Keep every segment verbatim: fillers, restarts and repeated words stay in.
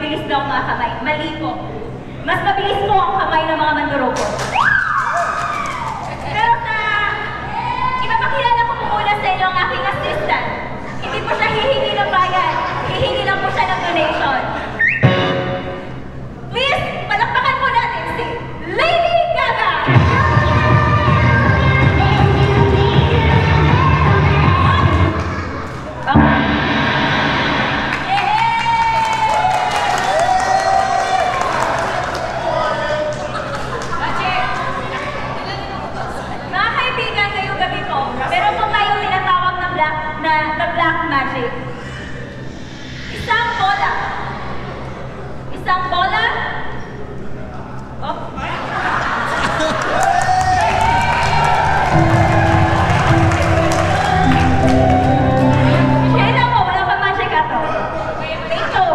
Mabibilis daw ang mga kamay. Mali po. Mas mabilis po ang kamay ng mga mandurukot. Pero sa... Ipapakilala ko po muna sa inyo ang aking assistant. Hindi po siya hihingi ng bayan. Hihingi lang po siya ng donation. Please, palakpakan po natin si Lady Jaca! Na the black magic. Isang bola. Isang bola. Oh. Kaya na mo, wala pa magic ato. Ito.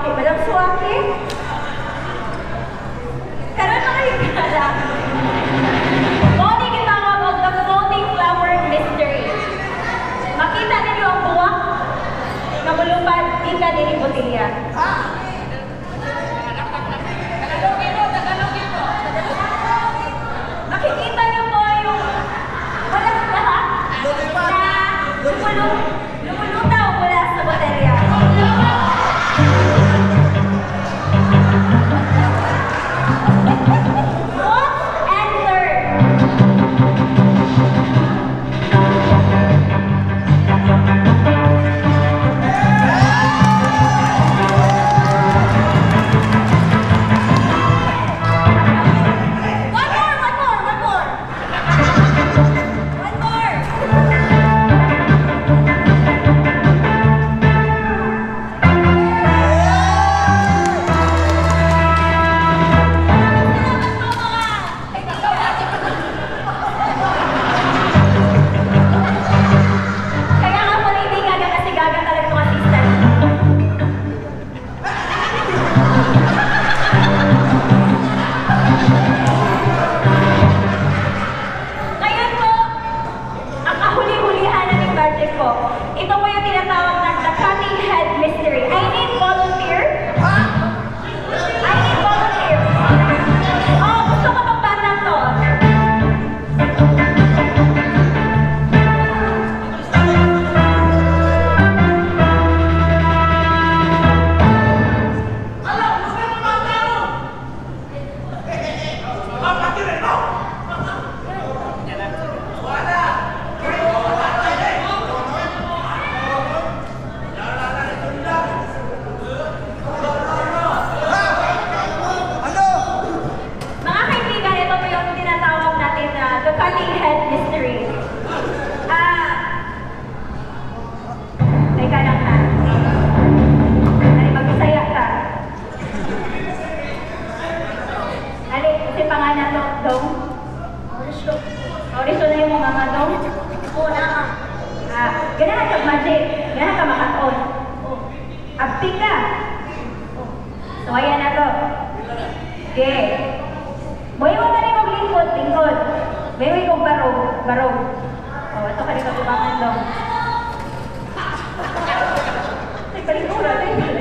suwaki. Madam suwaki? Karon mga higala. Moni gitawag og the floating flower mystery. Makita ninyo ang buwak na mulupad ika diri botelya. Makikita niyo po yung walang lahat na lumulong, lumulutaw mula sa botelya. Watch and learn. One more, one more, one more. One more. Kaya nga po hindi gaga kasi gaga talaga itong assistant. Ngayon po, ang kahuli-hulihan na ng budget ko. Ito po yung tinatawag na the cutting head mystery. I need volunteer. I need volunteer. Oh, gusto ko pang bandang to. Mga kaibigan, ito po yung tinatawag natin na the cutting head mystery. Ah, teka lang ha. Dali, mag-isaya ka. Dali, kasi pangalan to, Dong. Mauricio. Mauricio na yung mga Dong. Oo, na. Ah, ganahan ka magic. Ganahan ka makaton. Oh. Abti ka. Oh. So, ayan na to. Okay. Buhay mo galing mong lingkod, lingkod. Buhay kong barog, barog. Oh, ito ka rin katubangan daw. Ay, palingkura, baby.